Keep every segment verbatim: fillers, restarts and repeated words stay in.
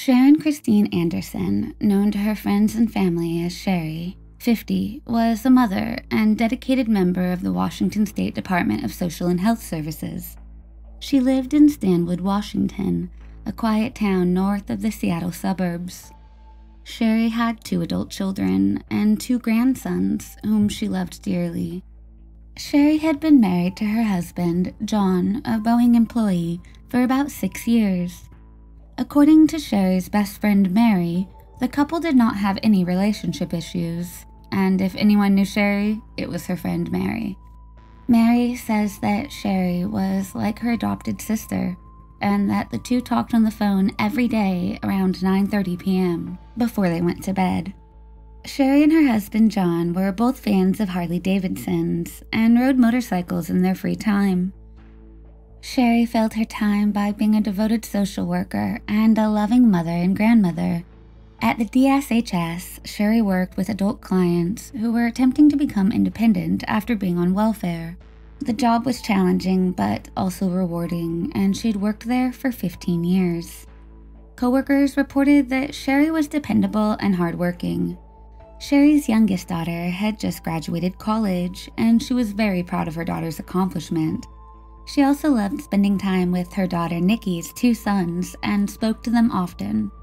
Sharon Christine Anderson, known to her friends and family as Sherry, fifty, was a mother and dedicated member of the Washington State Department of Social and Health Services. She lived in Stanwood, Washington, a quiet town north of the Seattle suburbs. Sherry had two adult children and two grandsons whom she loved dearly. Sherry had been married to her husband, John, a Boeing employee, for about six years. According to Sherry's best friend Mary, the couple did not have any relationship issues, and if anyone knew Sherry, it was her friend Mary. Mary says that Sherry was like her adopted sister, and that the two talked on the phone every day around nine thirty p m before they went to bed. Sherry and her husband John were both fans of Harley-Davidsons and rode motorcycles in their free time. Sherry filled her time by being a devoted social worker and a loving mother and grandmother. At the D S H S, Sherry worked with adult clients who were attempting to become independent after being on welfare. The job was challenging but also rewarding, and she'd worked there for fifteen years. Coworkers reported that Sherry was dependable and hardworking. Sherry's youngest daughter had just graduated college, and she was very proud of her daughter's accomplishment. She also loved spending time with her daughter Nikki's two sons and spoke to them often.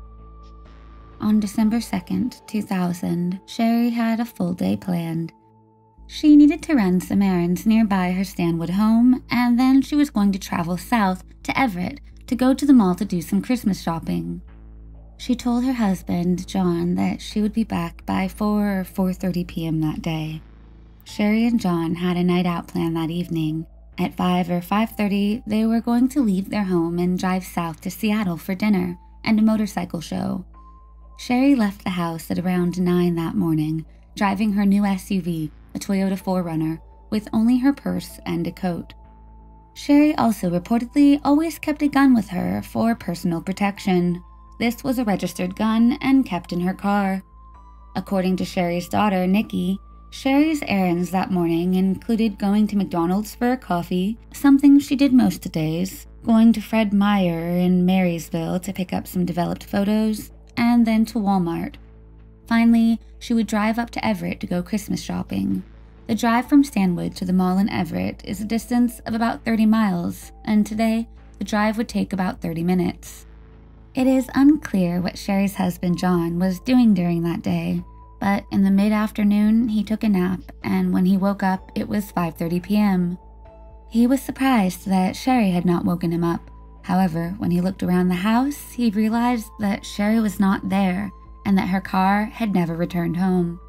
On December second, two thousand, Sherry had a full day planned. She needed to run some errands nearby her Stanwood home, and then she was going to travel south to Everett to go to the mall to do some Christmas shopping. She told her husband, John, that she would be back by four or four thirty p m that day. Sherry and John had a night out planned that evening. At five or five thirty, they were going to leave their home and drive south to Seattle for dinner and a motorcycle show. Sherry left the house at around nine that morning, driving her new S U V, a Toyota four runner, with only her purse and a coat. Sherry also reportedly always kept a gun with her for personal protection. This was a registered gun and kept in her car. According to Sherry's daughter, Nikki, Sherry's errands that morning included going to McDonald's for a coffee, something she did most days, going to Fred Meyer in Marysville to pick up some developed photos, and then to Walmart. Finally, she would drive up to Everett to go Christmas shopping. The drive from Stanwood to the mall in Everett is a distance of about thirty miles, and today, the drive would take about thirty minutes. It is unclear what Sherry's husband John was doing during that day, but in the mid-afternoon he took a nap, and when he woke up it was five thirty p m He was surprised that Sherry had not woken him up. However, when he looked around the house, he realized that Sherry was not there and that her car had never returned home.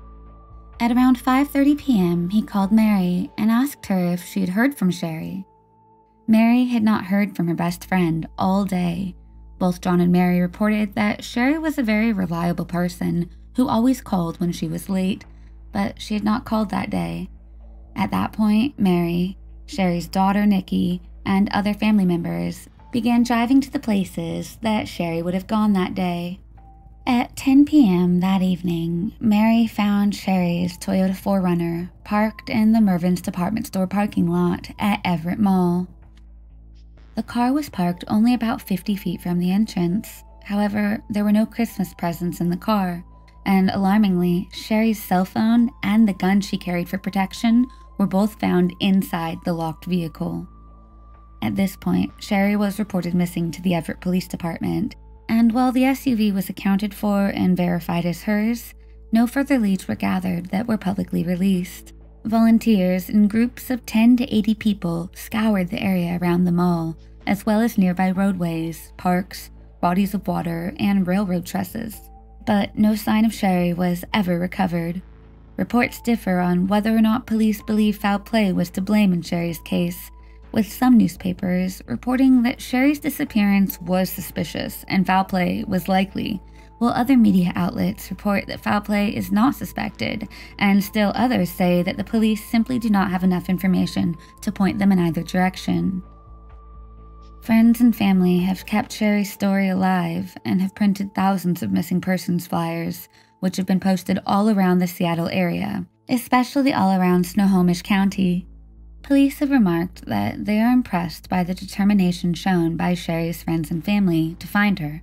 At around five thirty p m he called Mary and asked her if she had heard from Sherry. Mary had not heard from her best friend all day. Both John and Mary reported that Sherry was a very reliable person who always called when she was late, but she had not called that day. At that point, Mary, Sherry's daughter Nikki, and other family members began driving to the places that Sherry would have gone that day. At ten p m that evening, Mary found Sherry's Toyota four runner parked in the Mervyn's department store parking lot at Everett Mall. The car was parked only about fifty feet from the entrance. However, there were no Christmas presents in the car, and alarmingly, Sherry's cell phone and the gun she carried for protection were both found inside the locked vehicle. At this point, Sherry was reported missing to the Everett Police Department, and while the S U V was accounted for and verified as hers, no further leads were gathered that were publicly released. Volunteers in groups of ten to eighty people scoured the area around the mall, as well as nearby roadways, parks, bodies of water, and railroad trusses. But no sign of Sherry was ever recovered. Reports differ on whether or not police believe foul play was to blame in Sherry's case, with some newspapers reporting that Sherry's disappearance was suspicious and foul play was likely, while other media outlets report that foul play is not suspected, and still others say that the police simply do not have enough information to point them in either direction. Friends and family have kept Sherry's story alive and have printed thousands of missing persons flyers, which have been posted all around the Seattle area, especially all around Snohomish County. Police have remarked that they are impressed by the determination shown by Sherry's friends and family to find her.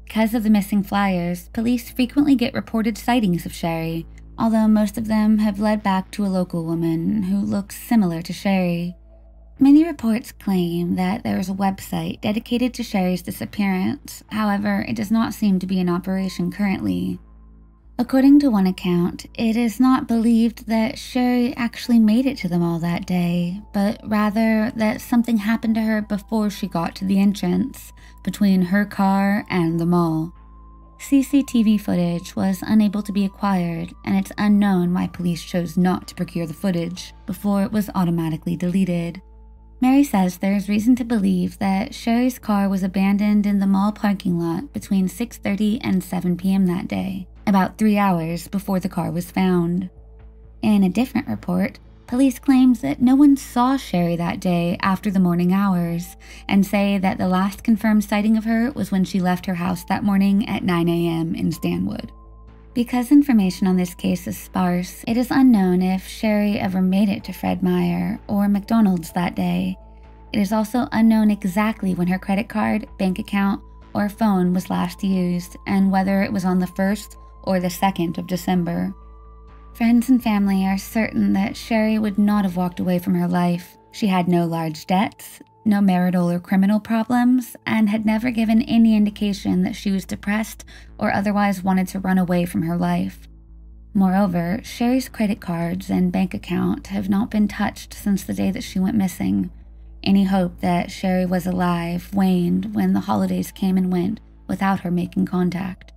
Because of the missing flyers, police frequently get reported sightings of Sherry, although most of them have led back to a local woman who looks similar to Sherry. Many reports claim that there is a website dedicated to Sherry's disappearance, however, it does not seem to be in operation currently. According to one account, it is not believed that Sherry actually made it to the mall that day, but rather that something happened to her before she got to the entrance, between her car and the mall. C C T V footage was unable to be acquired, and it's unknown why police chose not to procure the footage before it was automatically deleted. Mary says there's reason to believe that Sherry's car was abandoned in the mall parking lot between six thirty and seven p m that day, about three hours before the car was found. In a different report, police claim that no one saw Sherry that day after the morning hours, and say that the last confirmed sighting of her was when she left her house that morning at nine a m in Stanwood. Because information on this case is sparse, it is unknown if Sherry ever made it to Fred Meyer or McDonald's that day. It is also unknown exactly when her credit card, bank account, or phone was last used, and whether it was on the first or the second of December. Friends and family are certain that Sherry would not have walked away from her life. She had no large debts, no marital or criminal problems, and had never given any indication that she was depressed or otherwise wanted to run away from her life. Moreover, Sherry's credit cards and bank account have not been touched since the day that she went missing. Any hope that Sherry was alive waned when the holidays came and went without her making contact.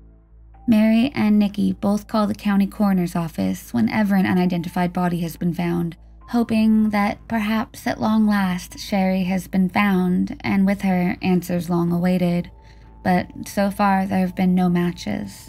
Mary and Nikki both call the county coroner's office whenever an unidentified body has been found, hoping that perhaps at long last Sherry has been found, and with her, answers long awaited. But so far there have been no matches.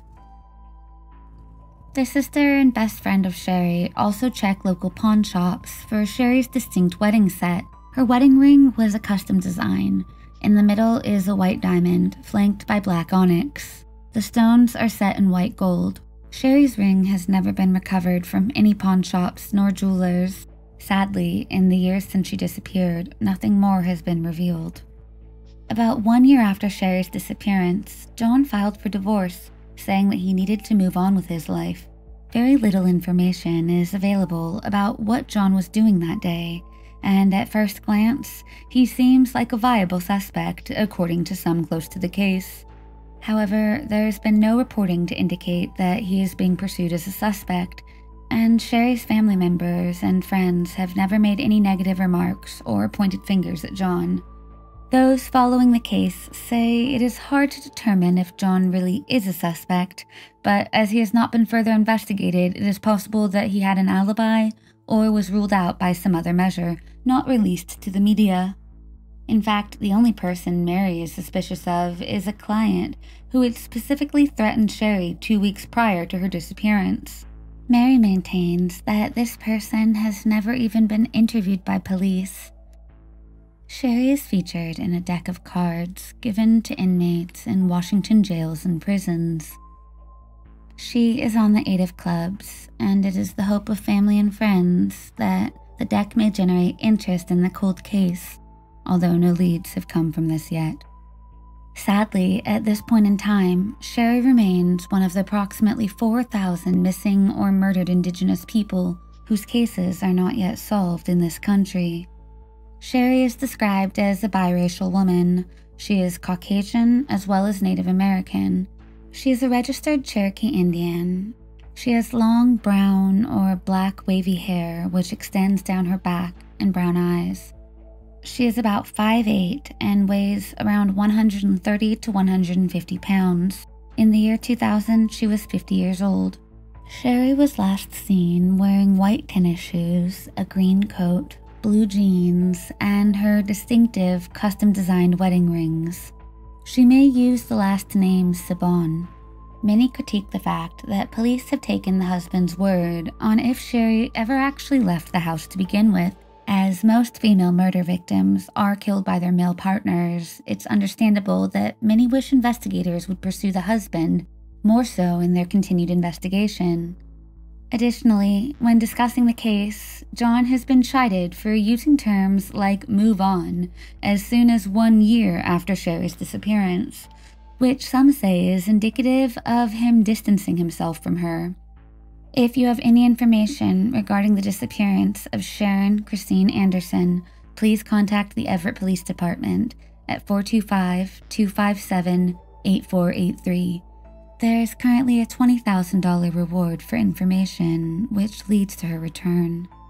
The sister and best friend of Sherry also check local pawn shops for Sherry's distinct wedding set. Her wedding ring was a custom design. In the middle is a white diamond, flanked by black onyx. The stones are set in white gold. Sherry's ring has never been recovered from any pawn shops nor jewelers. Sadly, in the years since she disappeared, nothing more has been revealed. About one year after Sherry's disappearance, John filed for divorce, saying that he needed to move on with his life. Very little information is available about what John was doing that day, and at first glance, he seems like a viable suspect, according to some close to the case. However, there's been no reporting to indicate that he is being pursued as a suspect, and Sherry's family members and friends have never made any negative remarks or pointed fingers at John. Those following the case say it is hard to determine if John really is a suspect, but as he has not been further investigated, it is possible that he had an alibi or was ruled out by some other measure, not released to the media. In fact, the only person Mary is suspicious of is a client who had specifically threatened Sherry two weeks prior to her disappearance. Mary maintains that this person has never even been interviewed by police. Sherry is featured in a deck of cards given to inmates in Washington jails and prisons. She is on the eight of clubs, and it is the hope of family and friends that the deck may generate interest in the cold case, although no leads have come from this yet. Sadly, at this point in time, Sherry remains one of the approximately four thousand missing or murdered Indigenous people whose cases are not yet solved in this country. Sherry is described as a biracial woman. She is Caucasian as well as Native American. She is a registered Cherokee Indian. She has long brown or black wavy hair which extends down her back and brown eyes. She is about five foot eight and weighs around one hundred thirty to one hundred fifty pounds. In the year two thousand, she was fifty years old. Sherry was last seen wearing white tennis shoes, a green coat, blue jeans, and her distinctive custom-designed wedding rings. She may use the last name Saban. Many critique the fact that police have taken the husband's word on if Sherry ever actually left the house to begin with. As most female murder victims are killed by their male partners, it's understandable that many wish investigators would pursue the husband, more so in their continued investigation. Additionally, when discussing the case, John has been chided for using terms like move on as soon as one year after Sherry's disappearance, which some say is indicative of him distancing himself from her. If you have any information regarding the disappearance of Sharon Christine Anderson, please contact the Everett Police Department at four two five, two five seven, eight four eight three. There is currently a twenty thousand dollars reward for information which leads to her return.